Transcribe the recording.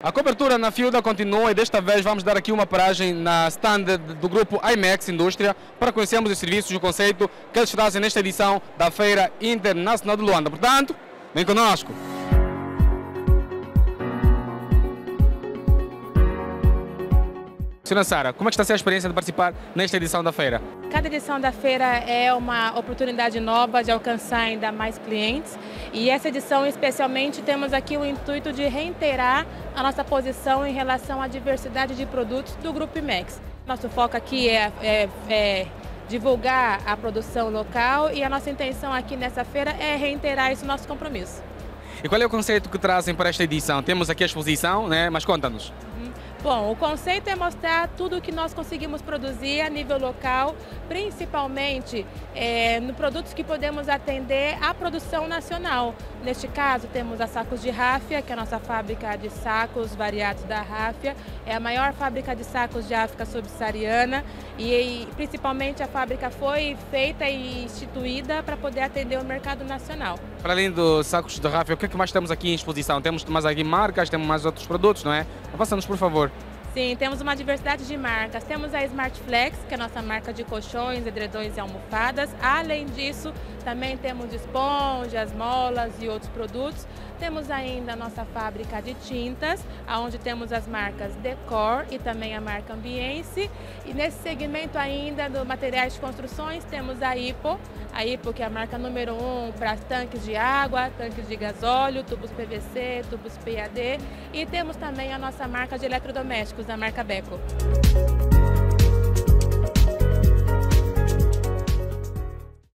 A cobertura na Fiuda continua e desta vez vamos dar aqui uma paragem na stand do grupo IMEX Indústria para conhecermos os serviços e o conceito que eles trazem nesta edição da Feira Internacional de Luanda. Portanto, vem conosco! Senhora Sara, como é que está a ser a experiência de participar nesta edição da feira? Cada edição da feira é uma oportunidade nova de alcançar ainda mais clientes e essa edição especialmente temos aqui o intuito de reiterar a nossa posição em relação à diversidade de produtos do Grupo IMEX. Nosso foco aqui é divulgar a produção local e a nossa intenção aqui nessa feira é reiterar esse nosso compromisso. E qual é o conceito que trazem para esta edição? Temos aqui a exposição, né? Mas conta-nos. Bom, o conceito é mostrar tudo o que nós conseguimos produzir a nível local, principalmente no produtos que podemos atender à produção nacional. Neste caso, temos a Sacos de Ráfia, que é a nossa fábrica de sacos variados da Ráfia. É a maior fábrica de sacos de África subsaariana e principalmente a fábrica foi feita e instituída para poder atender o mercado nacional. Para além dos sacos de Ráfia, o que é que mais temos aqui em exposição? Temos mais aqui marcas, temos mais outros produtos, não é? Passa-nos, por favor. Sim, temos uma diversidade de marcas. Temos a Smart Flex, que é a nossa marca de colchões, edredões e almofadas. Além disso, também temos esponjas, molas e outros produtos. Temos ainda a nossa fábrica de tintas, onde temos as marcas Decor e também a marca Ambience. E nesse segmento ainda do materiais de construções, temos a Ipo que é a marca número 1 para tanques de água, tanques de gasóleo, tubos PVC, tubos PAD. E temos também a nossa marca de eletrodomésticos, a marca Beko.